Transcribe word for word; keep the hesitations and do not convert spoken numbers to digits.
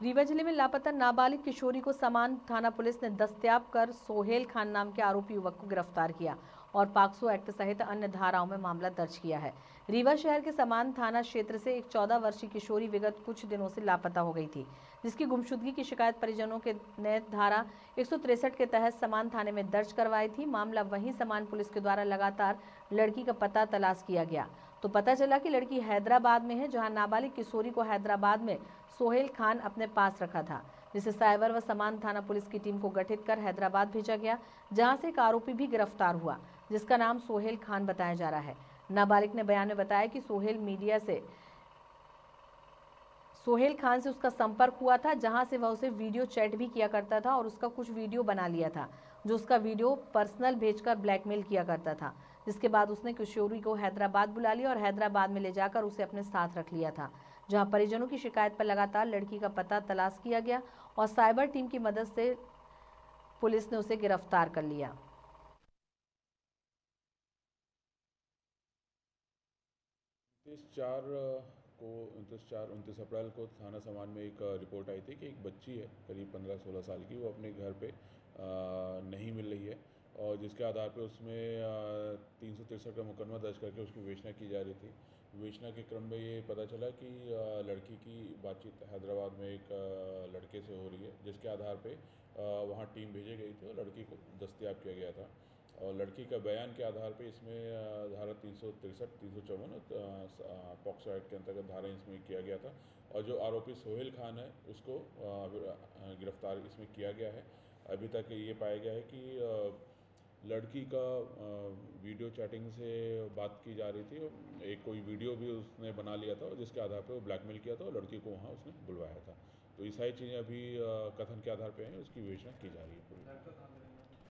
रीवा जिले में लापता नाबालिग किशोरी को समान थाना पुलिस ने दस्तयाब कर सोहेल खान नाम के आरोपी युवक को गिरफ्तार किया और पॉक्सो एक्ट सहित अन्य धाराओं में मामला दर्ज किया है। रीवा शहर के समान थाना क्षेत्र से एक चौदह वर्षीय किशोरी विगत कुछ दिनों से लापता हो गई थी, जिसकी गुमशुदगी की शिकायत परिजनों के ने धारा एक सौ तिरसठ के तहत समान थाने में दर्ज करवाई थी। मामला वहीं समान पुलिस के द्वारा लगातार लड़की का पता तलाश किया गया तो पता चला कि लड़की हैदराबाद में है, जहां नाबालिग किशोरी को हैदराबाद में सोहेल खान अपने पास रखा था, जिसे साइबर व समान थाना पुलिस की टीम को गठित कर हैदराबाद भेजा गया, जहां से एक आरोपी भी गिरफ्तार हुआ, जिसका नाम सोहेल खान बताया जा रहा है। नाबालिग ने बयान में बताया कि सोहेल मीडिया से सोहेल खान से उसका संपर्क हुआ था, जहां से वह उसे वीडियो चैट भी किया करता था और उसका कुछ वीडियो बना लिया था, जो उसका वीडियो पर्सनल भेजकर ब्लैकमेल किया करता था। जिसके बाद उसने किशोरी को हैदराबाद बुला लिया और हैदराबाद में ले जाकर उसे अपने साथ रख लिया था, जहां परिजनों की शिकायत पर लगातार लड़की का पता तलाश किया गया और साइबर टीम की मदद से पुलिस ने उसे गिरफ्तार कर लिया। उनतीस चार को उनतीस चार उनतीस अप्रैल को थाना समान में एक रिपोर्ट आई थी कि एक बच्ची है करीब पंद्रह सोलह साल की, वो अपने घर पे आ, नहीं मिल रही है और जिसके आधार पे उसमें तीन सौ तिरसठ का मुकदमा दर्ज करके उसकी विवेचना की जा रही थी। विवेचना के क्रम में ये पता चला कि आ, लड़की की बातचीत हैदराबाद में एक आ, लड़के से हो रही है, जिसके आधार पे वहाँ टीम भेजी गई थी और लड़की को दस्तयाब किया गया था। और लड़की का बयान के आधार पे इसमें धारा तीन सौ तिरसठ तीन सौ चौवन पॉक्सो एक्ट के अंतर्गत धारा इसमें किया गया था और जो आरोपी सोहेल खान है उसको गिरफ्तार इसमें किया गया है। अभी तक ये पाया गया है कि लड़की का वीडियो चैटिंग से बात की जा रही थी, एक कोई वीडियो भी उसने बना लिया था और जिसके आधार पर वो ब्लैकमेल किया था और लड़की को वहाँ उसने बुलवाया था। तो ये सारी चीज़ें अभी कथन के आधार पर हैं, उसकी विवेचना की जा रही है पूरी।